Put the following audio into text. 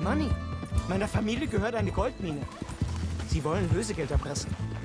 Money. Meiner Familie gehört eine Goldmine. Sie wollen Lösegeld erpressen.